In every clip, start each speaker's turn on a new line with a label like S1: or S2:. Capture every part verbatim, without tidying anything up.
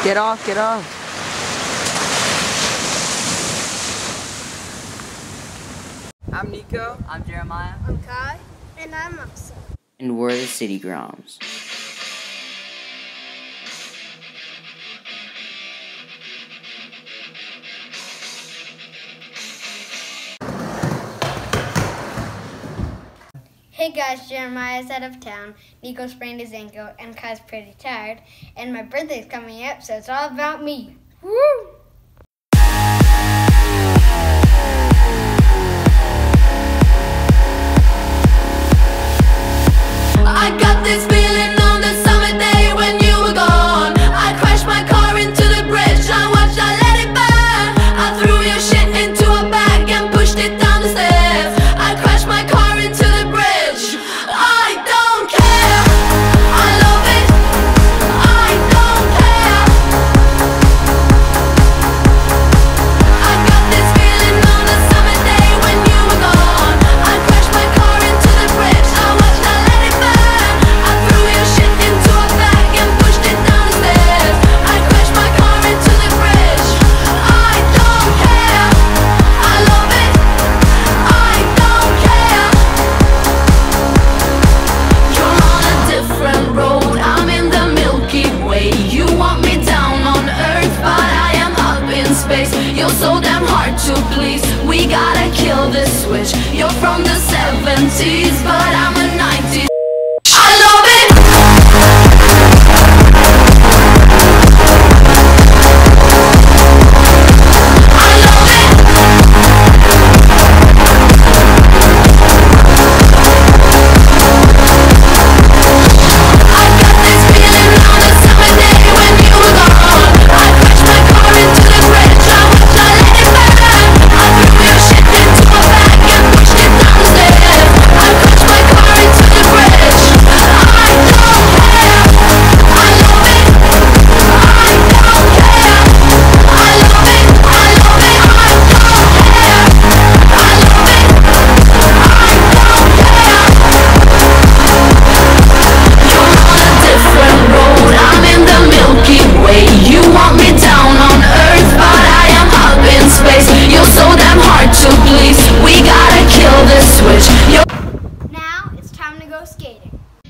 S1: Get off, get off. I'm Nico.
S2: I'm Jeremiah.
S3: I'm Kai. And I'm Aksa.
S4: And we're the City Groms.
S3: Hey guys, Jeremiah's out of town, Nico sprained his ankle, and Kai's pretty tired, and my birthday's coming up, so it's all about me. Woo!
S5: I got this feeling on the summer day when you were gone. I crashed my car into the bridge, I watched, I let it burn. I threw your shit into a bag and pushed it down the stairs. I crashed my car into the bridge. I don't care, I love it, I don't care. I got this feeling on the summer day when you were gone. I crashed my car into the bridge, I watched, I let it burn. I threw your shit into a bag and pushed it down the stairs. I crashed my car into the bridge. I don't care, I love it, I don't care. You're on a different road, I'm in the Milky Way. You want me down on Earth, but I am up in space. You're so damn hard to please, we gotta kill this switch. You're from the seventies, but I'm a nineties. I love it. I love it. I got this feeling on a summer day when you were gone. I crashed my car into the bridge, I watched, I let it burn. I threw your shit into a bag and pushed it down the stairs. I crashed my car into the bridge. I don't care, I love it, I don't care. I love it, I love it, I don't care. I love it, I don't care. You're on a different road, I'm in the Milky Way. You want me down on Earth, but I am up in space. You're so damn hard to please, we gotta kill this switch. You're
S3: Now it's time to go skating.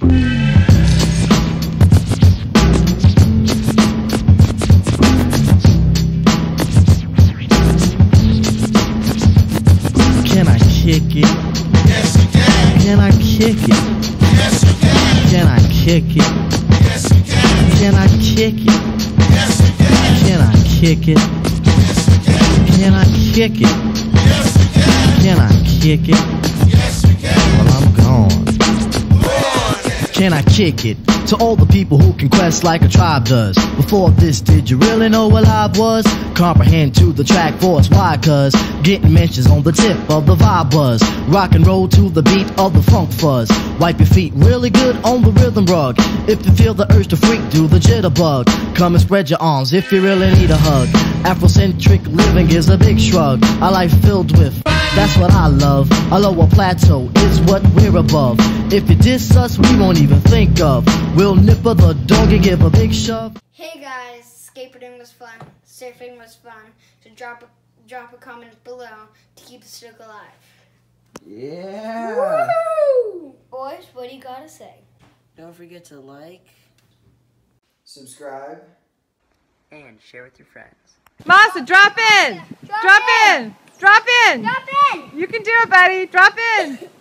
S6: Can I kick it?
S7: Yes, you can.
S6: Can I kick it?
S7: Yes, you can.
S6: Can I kick it?
S7: Yes, you can.
S6: Can I kick it?
S7: Yes, you can.
S6: Can I kick it?
S7: Yes, you can.
S6: Can I kick it?
S7: Yes, you can.
S6: Can I kick it?
S7: Yes, you can.
S6: Well, I'm gone.
S7: Go on.
S6: Can I kick it? To all the people who can quest like a tribe does. Before this, did you really know what live was? Comprehend to the track force, why? Cause getting mentions on the tip of the vibe buzz. Rock and roll to the beat of the funk fuzz. Wipe your feet really good on the rhythm rug. If you feel the urge to freak, do the jitterbug. Come and spread your arms if you really need a hug. Afrocentric living is a big shrug. A life filled with, that's what I love. A lower plateau is what we're above. If you diss us, we won't even think of. We'll nipper the dog and give a big shove.
S3: Hey guys, skateboarding was fun, surfing was fun, so drop a, drop a comment below to keep the streak alive.
S1: Yeah.
S3: Woo! Boys, what do you gotta say?
S4: Don't forget to like
S1: Subscribe.
S4: and share with your friends.
S8: Masa, drop in!
S3: Drop
S8: Drop
S3: in!
S8: in! Drop in!
S3: Drop in!
S8: You can do it, buddy. Drop in!